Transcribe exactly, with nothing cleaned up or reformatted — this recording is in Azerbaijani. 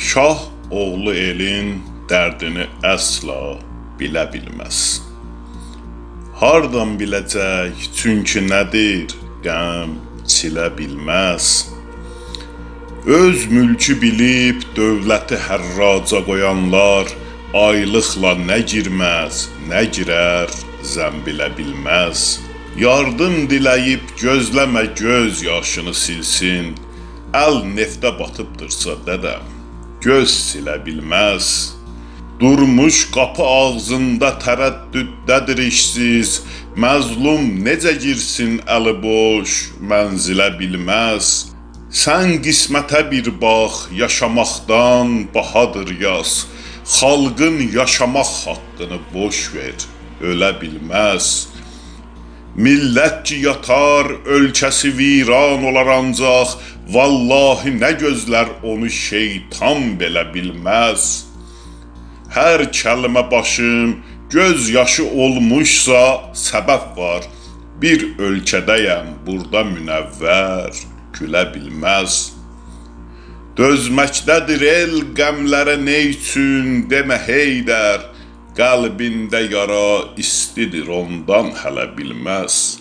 Şah oğlu elin dərdini əsla bilə bilməz. Hardan biləcək, çünki nədir, qəm silə bilməz. Öz mülkü bilib dövləti hərraca qoyanlar aylıqla nə girməz, nə girər, zəmbilə bilməz. Yardım diləyib gözləmə göz yaşını silsin, əl neftə batıbdırsa dədəm, göz silə bilməz. Durmuş qapı ağzında tərəddüddədir işsiz, məzlum necə girsin əli boş, mənzilə bilməz. Sən qismətə bir bax, yaşamaqdan bahadır yaz, xalqın yaşamaq haqqını boş ver, ölə bilməz. Millət ki yatar, ölkəsi viran olar ancaq, vallahi nə gözlər onu şeytan belə bilməz. Hər kəlmə başım göz yaşı olmuşsa səbəb var, bir ölkədəyəm burada münəvvər, gülə bilməz. Dözməkdədir el qəmlərə neyçün, demə Heydər, qəlbində yara istidir ondan hələ bilməz.